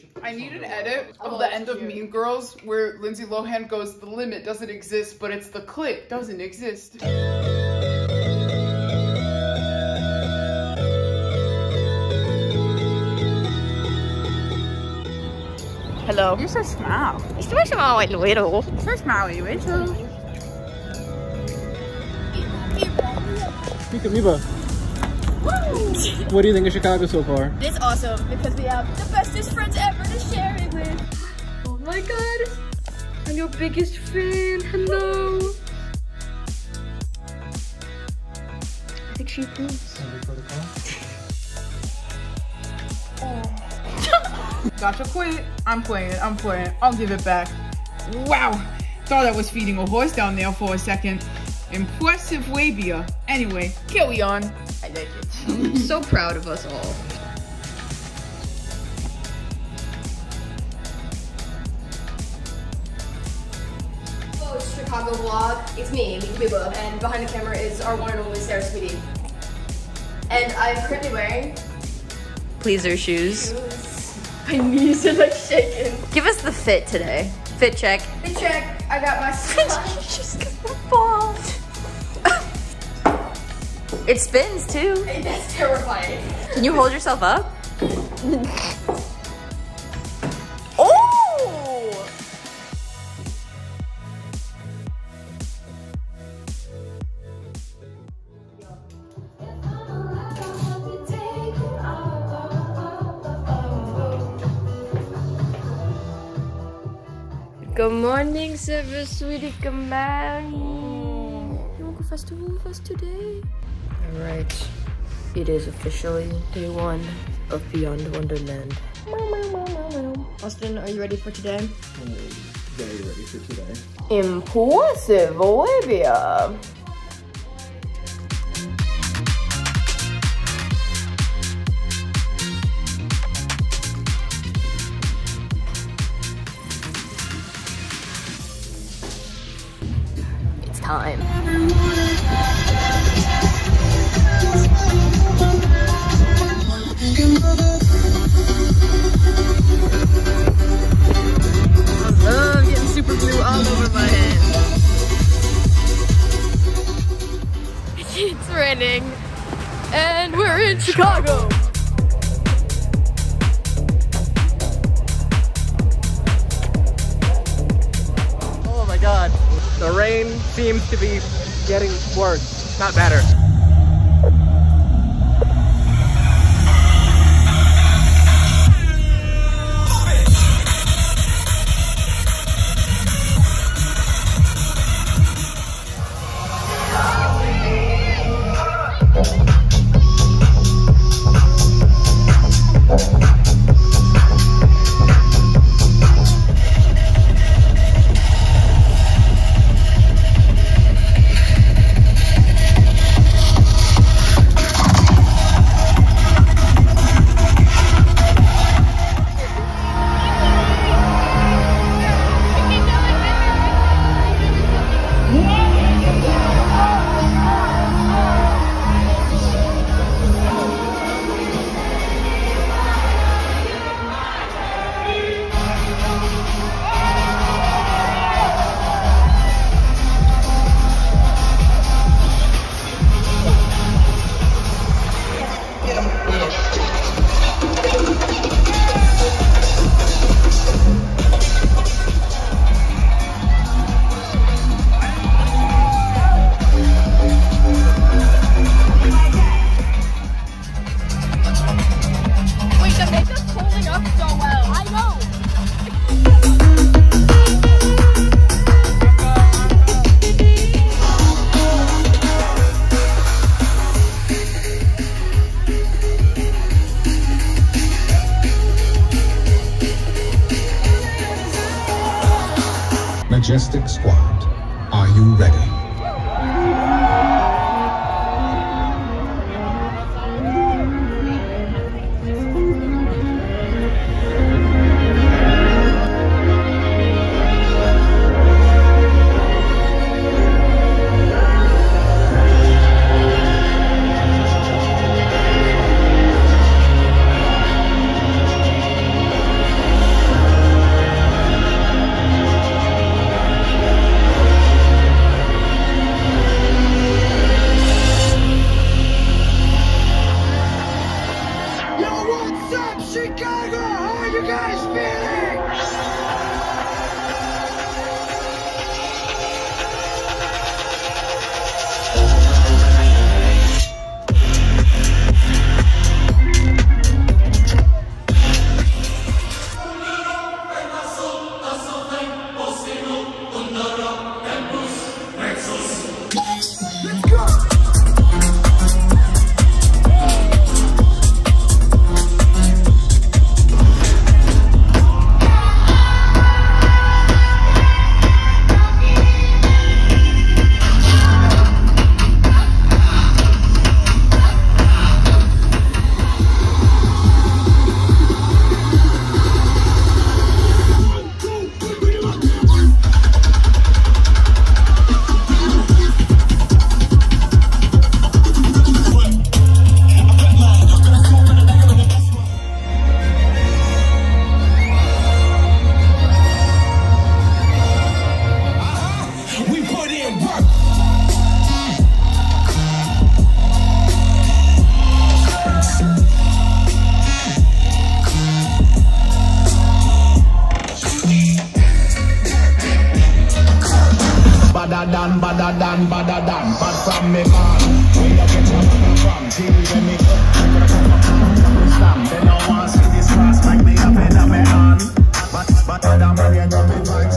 I need an edit of the end of Mean Girls where Lindsay Lohan goes, the limit doesn't exist, but it's the click doesn't exist. Hello. You're so smile. You're so small and little. So smiley, little. MikaMiba, what do you think of Chicago so far? It's awesome because we have the bestest friends ever to share it with. Oh my god, I'm your biggest fan. Hello. I think she approves. Gotcha, quit. I'm playing. I'll give it back. Wow. Thought I was feeding a horse down there for a second. Impressive labia. Anyway, carry on. I like it. I'm so proud of us all. Hello, Chicago vlog. It's me, MikaMiba, and behind the camera is our one and only SarahSweetiie. And I'm currently wearing pleaser shoes. My knees are like shaking. Give us the fit today. Fit check. Fit check. I got my She's gonna fall. It spins too. Hey, that's terrifying. Can you hold yourself up? Oh! Good morning, SarahSweetiie. Come back. You want to go festival with us today? Alright. It is officially day 1 of Beyond Wonderland. Austin, are you ready for today? I'm very ready for today. Impulsive Olivia. It's time. I love getting super glue all over my hands. It's raining, and we're in Chicago. Oh my god. The rain seems to be getting worse, not better. Majestic Squad, are you ready? What's up, Chicago? How are you guys feeling? Bad from me man. Where you get your money from? See when me they don't want to see this class like me up in my hand. But I'm ready to go with my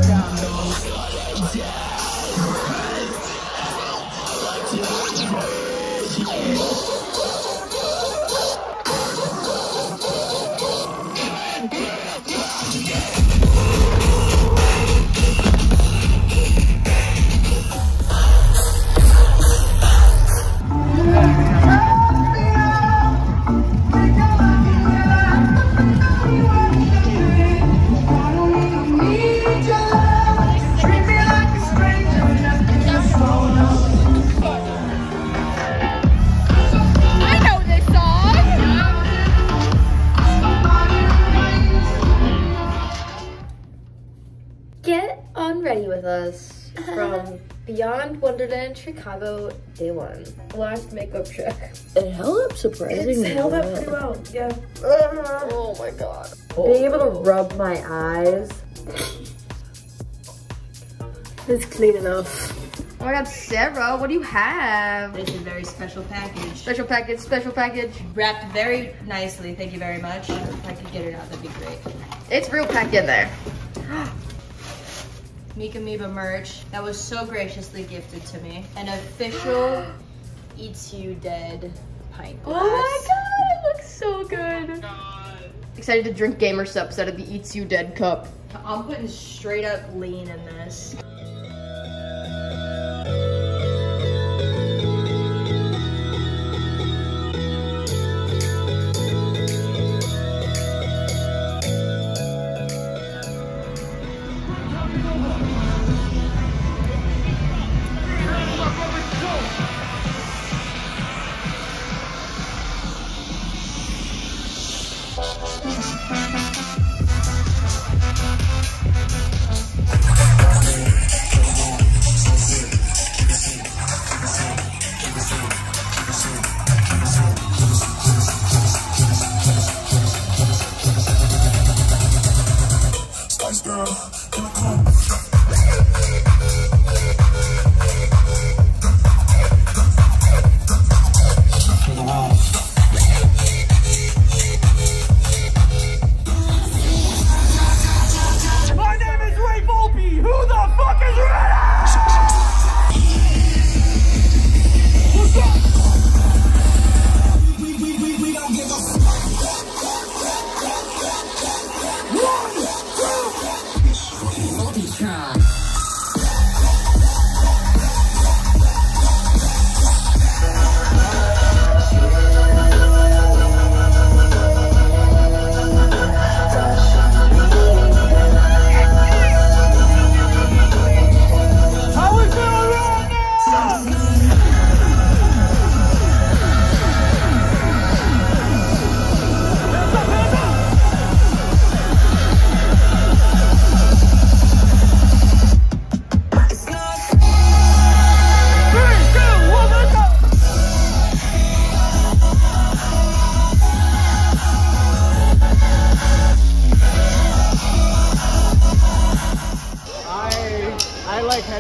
Ready with us from Beyond Wonderland Chicago Day 1. Last makeup check. It held up surprisingly It's held up pretty well, yeah. Oh my god. Being able to rub my eyes. It's clean enough. Oh my god, Sarah, what do you have? It's a very special package. Special package, special package. Wrapped very nicely, thank you very much. If I could get it out, that'd be great. It's real packed in there. MikaMiba merch that was so graciously gifted to me. An official Eats You Dead pint glass. Oh my god, it looks so good. Excited to drink gamer subs out of the Eats You Dead cup. I'm putting straight up lean in this.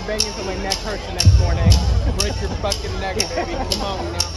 banging until my neck hurts the next morning. Break your fucking neck, baby. Come on now.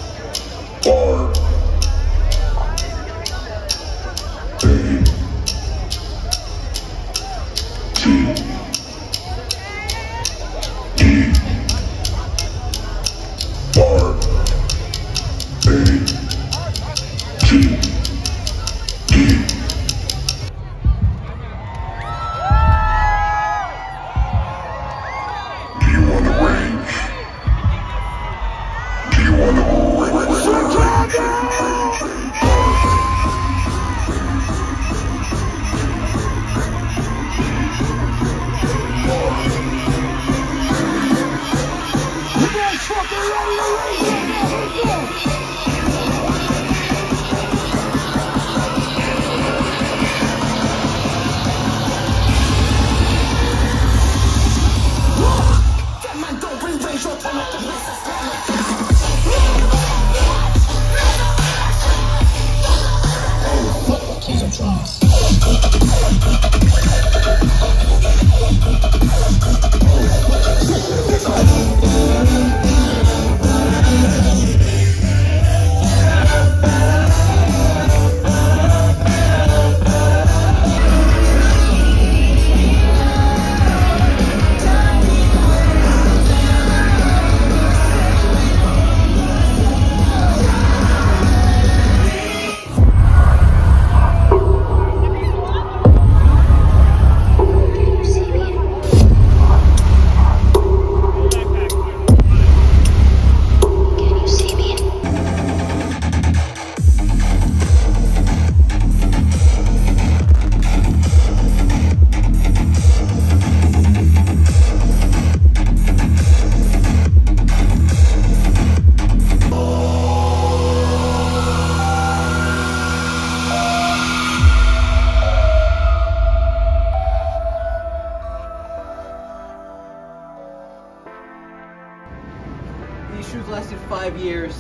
These shoes lasted 5 years.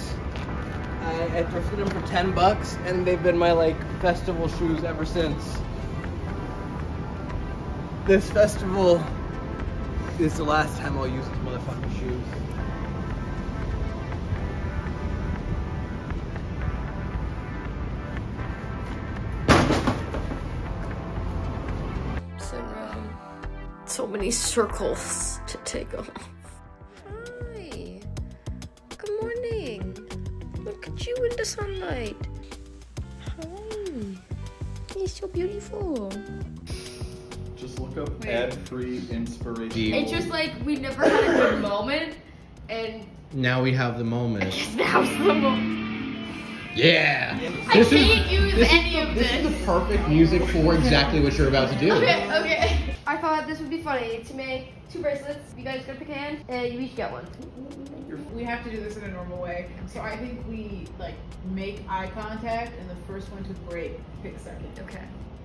I thrifted them for $10 and they've been my like festival shoes ever since. This festival is the last time I'll use these motherfucking shoes. So many circles to take off. Hi. Good morning. Look at you in the sunlight. Hi. You're so beautiful. Just look up ad-free inspiration. It's just like we never had a good moment, and now we have the moment. now's the moment. Yeah! I can't use any of this. This is the perfect music for exactly what you're about to do. Okay. I thought this would be funny to make 2 bracelets. You guys gotta pick a hand, and you each get one. We have to do this in a normal way. So I think we like make eye contact, and the first one to break picks second. Okay.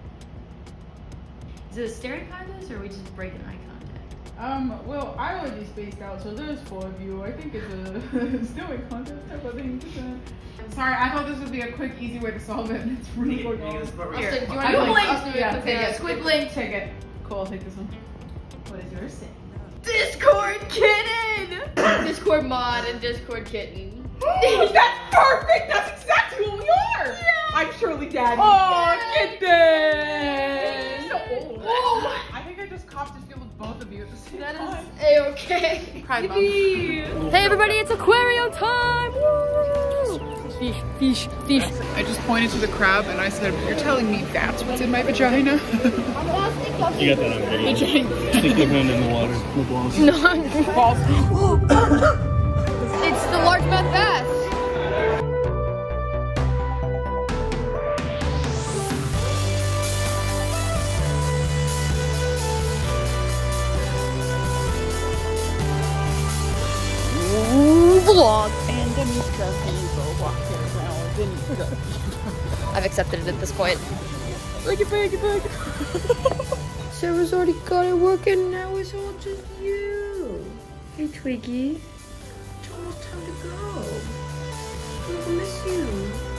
Is it a staring contest, or are we just breaking eye contact? Well, I already spaced out, so there's 4 of you. I think it's a staring contest type of thing. Sorry, I thought this would be a quick, easy way to solve it. It's really hard. Do you want to do Yeah, it? take it. Squid link. Take it. Cool, I'll take this one. What is yours saying? Discord kitten. Discord mod and Discord kitten. That's perfect. That's exactly what we are. Yeah. I'm Shirley Daddy. Oh, kitten. So old. Oh, I think I just copped a feel of both of you at the same time. That is A-okay. Hi, Mom. Hey everybody, it's aquarium time! Woo! Fish, fish, fish. I just pointed to the crab and I said, "You're telling me that's what's in my vagina?" You got that on video. Stick your hand in the water. No balls. No. It's the largemouth bass. Vlog. And then MikaMiba walking around and I've accepted it at this point. Bag it. Sarah's already got it working, now it's all just you. Hey Twiggy. It's almost time to go. I miss you.